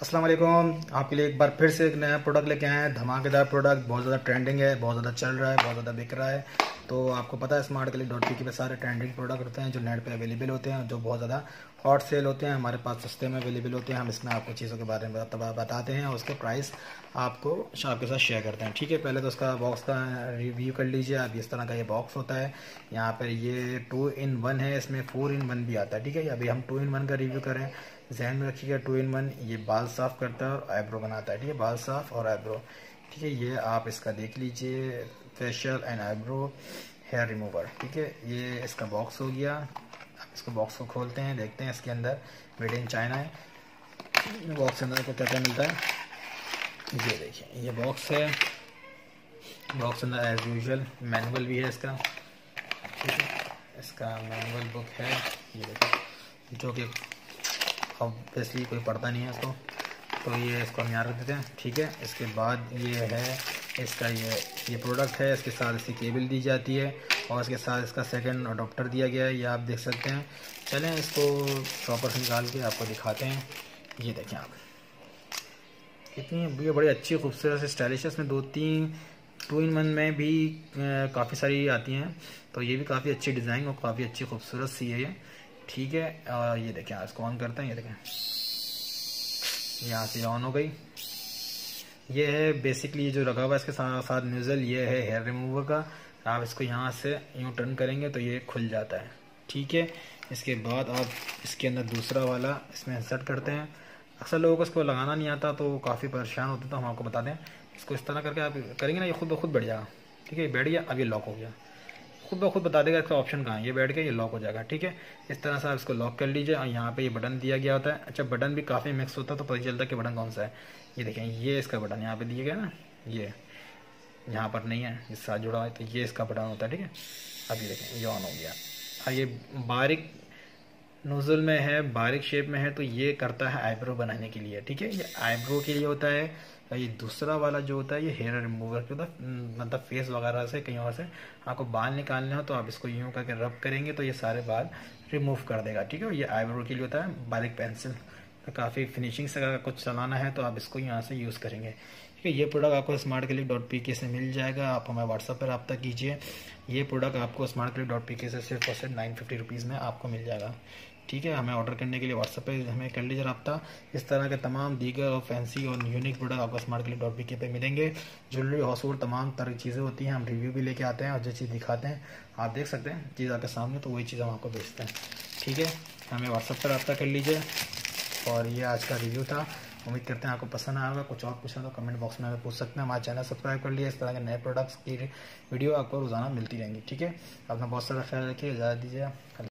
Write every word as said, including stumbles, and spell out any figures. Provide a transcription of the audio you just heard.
अस्सलाम वालेकुम। आपके लिए एक बार फिर से एक नया प्रोडक्ट लेके आए हैं। धमाकेदार प्रोडक्ट, बहुत ज़्यादा ट्रेंडिंग है, बहुत ज़्यादा चल रहा है, बहुत ज़्यादा बिक रहा है। तो आपको पता है smart click dot P K पे सारे ट्रेंडिंग प्रोडक्ट होते हैं जो नेट पे अवेलेबल होते हैं, जो बहुत ज़्यादा हॉट सेल होते हैं, हमारे पास सस्ते में अवेलेबल होते हैं। हम इसमें आपको चीज़ों के बारे में बता, बताते हैं और उसके प्राइस आपको आपके साथ शेयर करते हैं। ठीक है, पहले तो उसका बॉक्स का रिव्यू कर लीजिए आप। इस तरह का ये बॉक्स होता है। यहाँ पर ये टू इन वन है, इसमें फोर इन वन भी आता है। ठीक है, अभी हम टू इन वन का रिव्यू करें, ध्यान में रखिएगा। टू इन वन ये बाल साफ़ करता है और आईब्रो बनाता है। ठीक है, बाल साफ़ और आईब्रो। ठीक है, ये आप इसका देख लीजिए, facial and eyebrow hair remover. ठीक है, ये इसका बॉक्स हो गया। आप इसको बॉक्स को खोलते हैं, देखते हैं इसके अंदर मेड इन चाइना है। बॉक्स के अंदर को क्या क्या मिलता है ये देखिए, ये बॉक्स है। बॉक्स के अंदर एज यूजुअल मैनुअल भी है इसका। ठीक है, इसका मैनुअल बुक है, ये देखिए, जो कि ऑब्वियसली कोई पढ़ता नहीं है इसको, तो ये इसको हम यहाँ रख देते हैं। ठीक है, इसके बाद ये है इसका ये ये प्रोडक्ट है। इसके साथ इसकी केबल दी जाती है और इसके साथ इसका सेकंड अडोप्टर दिया गया है, ये आप देख सकते हैं। चलें इसको प्रॉपर से निकाल के आपको दिखाते हैं। ये देखें आप, इतनी ये बड़ी अच्छी खूबसूरत से स्टाइलिश है। इसमें दो तीन टू इन वन में भी काफ़ी सारी आती हैं, तो ये भी काफ़ी अच्छी डिज़ाइन और काफ़ी अच्छी खूबसूरत सी है ये। ठीक है, और ये देखें, इसको ऑन करते हैं। ये देखें, यहाँ से ऑन हो गई। ये है बेसिकली जो लगा हुआ है इसके साथ साथ नोजल, ये है हेयर रिमूवर का। आप इसको यहाँ से यूँ टर्न करेंगे तो ये खुल जाता है। ठीक है, इसके बाद आप इसके अंदर दूसरा वाला इसमें इंसर्ट करते हैं। अक्सर लोगों को इसको लगाना नहीं आता तो काफ़ी परेशान होते, तो हम आपको बता दें, इसको इस तरह करके आप करेंगे ना, ये खुद ब खुद बैठ जाएगा। ठीक है, ये बैठ गया, अब ये लॉक हो गया। खुद ब खुद बता देगा इसका ऑप्शन कहाँ है, ये बैठ के ये लॉक हो जाएगा। ठीक है, इस तरह से आप इसको लॉक कर लीजिए। और यहाँ पे ये बटन दिया गया होता है। अच्छा, बटन भी काफ़ी मिक्स होता है तो पता चलता है कि बटन कौन सा है। ये देखें, ये इसका बटन यहाँ पे दिया गया ना, ये यहाँ पर नहीं है, इस साथ जुड़ा हुआ है, तो ये इसका बटन होता है। ठीक है, अब ये देखें, ये ऑन हो गया। और ये बारीक नोजल में है, बारीक शेप में है, तो ये करता है आईब्रो बनाने के लिए। ठीक है, ये आईब्रो के लिए होता है। ये दूसरा वाला जो होता है ये हेयर रिमूवर के होता है, मतलब फेस वगैरह से कहीं और से आपको बाल निकालने हो तो आप इसको यूँ करके रब करेंगे तो ये सारे बाल रिमूव कर देगा। ठीक है, ये आईब्रो के लिए होता है। बारीक पेंसिल काफ़ी फिनिशिंग से अगर कुछ चलाना है तो आप इसको यहाँ से यूज़ करेंगे। ठीक है, ये प्रोडक्ट आपको स्मार्ट क्लिक डॉट पी के से मिल जाएगा। आप हमें व्हाट्सएप पर रब्ता कीजिए। ये प्रोडक्ट आपको स्मार्ट क्लिक डॉट पी के से सिर्फ और सिर्फ नाइन फिफ्टी रुपीज़ में आपको मिल जाएगा। ठीक है, हमें ऑर्डर करने के लिए व्हाट्सएप पे हमें कर लीजिए रब्ता। इस तरह के तमाम दीगर और फैंसी और यूनिक प्रोडक्ट आपको smart click dot P K पे मिलेंगे। ज्वेलरी, हाउस होल्ड, तमाम तरह की चीज़ें होती हैं। हम रिव्यू भी लेके आते हैं और जो चीज़ दिखाते हैं आप देख सकते हैं चीज़ आपके सामने, तो वही चीज़ हम आपको बेचते हैं। ठीक है, हमें व्हाट्सएप पर रब्ता कर लीजिए। और ये आज का रिव्यू था, उम्मीद करते हैं आपको पसंद आया होगा। कुछ और पूछना तो कमेंट बॉक्स में हमें पूछ सकते हैं। हमारा चैनल सब्सक्राइब कर लिया। इस तरह के नए प्रोडक्ट्स की वीडियो आपको रोज़ाना मिलती रहेंगी। ठीक है, अपना बहुत सारा ख्याल रखिए, इजाज़त दीजिए।